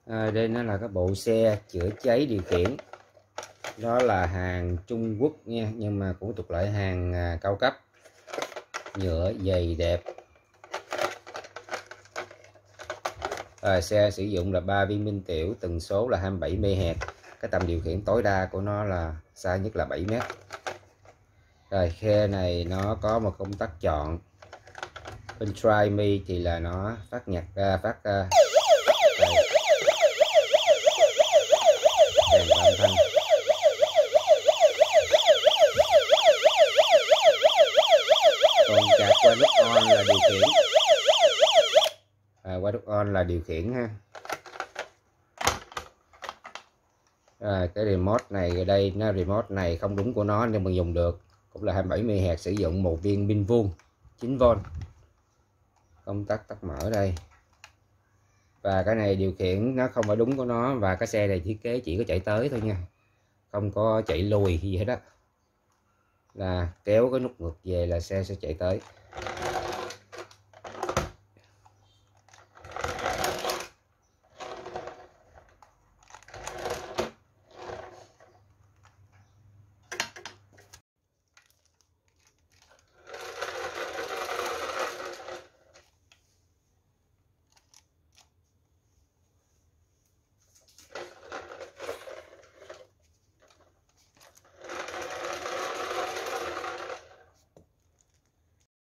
Đây nó là cái bộ xe chữa cháy điều khiển, đó là hàng Trung Quốc nha, nhưng mà cũng thuộc loại hàng cao cấp, nhựa dày đẹp. Xe sử dụng là 3 viên minh tiểu, tần số là 27 MHz, cái tầm điều khiển tối đa của nó là xa nhất là 7 mét. Rồi khe này nó có một công tắc chọn. Bên Try Me thì là nó phát nhạc ra đèn âm thanh. Còn cạc qua nút on là điều khiển. Qua nút on là điều khiển ha. Cái remote này ở đây, nó remote này không đúng của nó nhưng mà dùng được, cũng là 27 MHz, sử dụng một viên pin vuông 9V. Công tắc tắt mở đây. Và cái này điều khiển nó không phải đúng của nó, và cái xe này thiết kế chỉ có chạy tới thôi nha, không có chạy lùi gì hết đó. Là kéo cái nút ngược về là xe sẽ chạy tới.